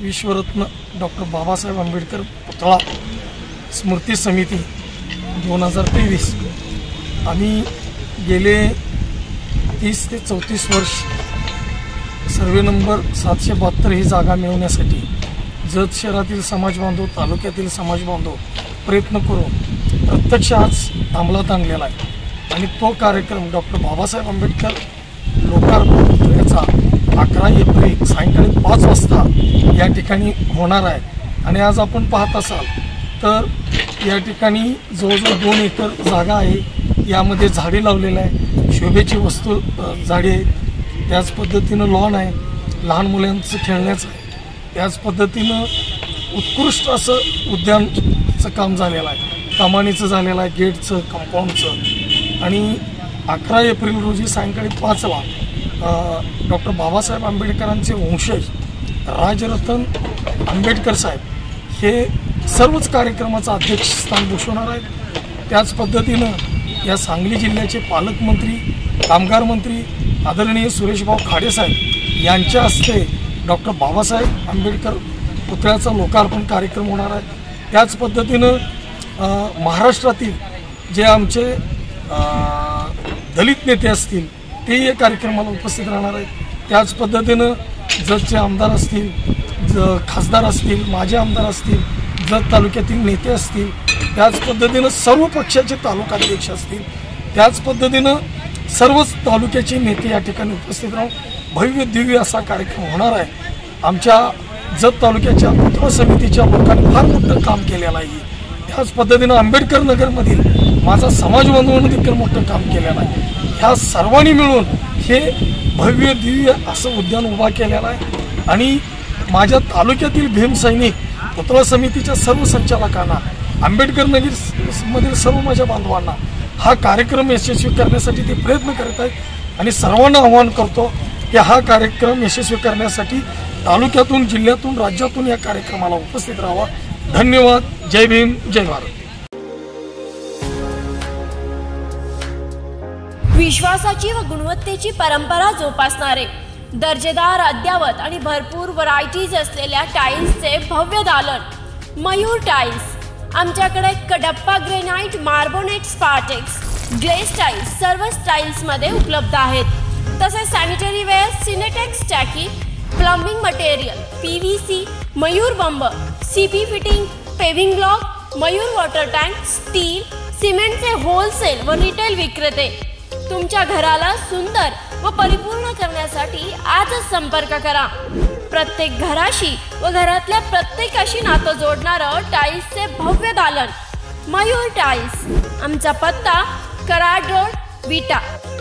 विश्वरत्न doctor Babasaheb Ambedkar पुतळा स्मृती समिती 2023 आम्ही गेले 30 ते 34 वर्ष सर्वे नंबर 772 ही जागा मिळवण्यासाठी जत शहरातील समाज बांधव, तालुक्यातील समाज बांधव प्रयत्न करून प्रत्यक्ष आज अंमलात आणलेला आहे आणि तो कार्यक्रम डॉक्टर बाबासाहेब आंबेडकर लोकार्पण पुतळ्याचा 11 एप्रिल सायंकाळी 5 वाजता या ठिकाणी होणार आहे। आणि आज आपण पाहत असाल तर या ठिकाणी जवळजवळ 2 एकर जागा आहे। यामध्ये झाडे लावलेले आहे, शोभेची वस्तू झाडे आहेत, त्याच पद्धतीनं लॉन आहे, लहान मुलांचं खेळण्याचं आहे, त्याच पद्धतीनं उत्कृष्ट असं उद्यानचं काम झालेलं आहे, कमानीचं झालेलं आहे, गेटचं, कंपाऊंडचं। आणि 11 एप्रिल रोजी सायंकाळी 5ला डॉक्टर बाबासाहेब आंबेडकरांचे वंशज राजरतन आंबेडकर साहेब हे सर्वच कार्यक्रमाचं अध्यक्षस्थान भूषवणार आहेत। त्याच पद्धतीनं या सांगली जिल्ह्याचे पालकमंत्री, कामगार मंत्री आदरणीय सुरेशभाऊ खाडे साहेब यांच्या हस्ते डॉक्टर बाबासाहेब आंबेडकर पुतळ्याचा लोकार्पण कार्यक्रम होणार आहे। त्याच पद्धतीनं महाराष्ट्रातील जे आमचे दलित नेते असतील ते या कार्यक्रमाला उपस्थित राहणार आहेत। त्याच पद्धतीनं जतचे आमदार असतील, खासदार असतील, माजी आमदार असतील, जत तालुक्यातील नेते असतील, त्याच पद्धतीनं सर्व पक्षाचे तालुकाध्यक्ष असतील, त्याच पद्धतीनं सर्वच तालुक्याचे नेते या ठिकाणी उपस्थित राहून भव्य दिव्य असा कार्यक्रम होणार आहे। आमच्या जत तालुक्याच्या पुतळा समितीच्या लोकांनी फार मोठं काम केलेलं आहे। त्याच पद्धतीनं आंबेडकर नगरमधील माझा समाज बांधवांनी देखील मोठं काम केलेलं आहे। ह्या सर्वांनी मिळून हे भव्य दिव्य असं उद्यान उभा केलेलं आहे आणि माझ्या तालुक्यातील भीमसैनिक पुतळा समितीच्या सर्व संचालकांना, आंबेडकर नगरमधील सर्व माझ्या बांधवांना हा कार्यक्रम यशस्वी करण्यासाठी ते प्रयत्न करत आहेत आणि सर्वांना आवाहन करतो की हा कार्यक्रम यशस्वी करण्यासाठी तालुक्यातून, जिल्ह्यातून, राज्यातून या कार्यक्रमाला उपस्थित राहावा। धन्यवाद। जय भीम, जय भारत। विश्वासाची व गुणवत्तेची परंपरा जोपासणारे, दर्जेदार, अद्यावत आणि भरपूर व्हरायटीज असलेल्या टाईल्सचे भव्य दालन मयूर टाईल्स। आमच्याकडे Kadappa granite, Marbonite, Spartex, glaze tiles सर्व स्टाईल्समध्ये उपलब्ध आहेत। तसेच सॅनिटरी वेअर, सिनेटेक्स टाकी, प्लंबिंग मटेरियल, PVC, मयूर बंब, CP fitting, paving block, Mayur water tank, steel, सिमेंटचे होलसेल व रिटेल विक्रेते। तुमच्या घराला सुंदर व परिपूर्ण करण्यासाठी आजच संपर्क करा। प्रत्येक घराशी व घरातल्या प्रत्येकाशी नातं जोडणारं टाईल्सचे भव्य दालन मयूर टाईल्स। आमचा पत्ता कराड रोड, विटा।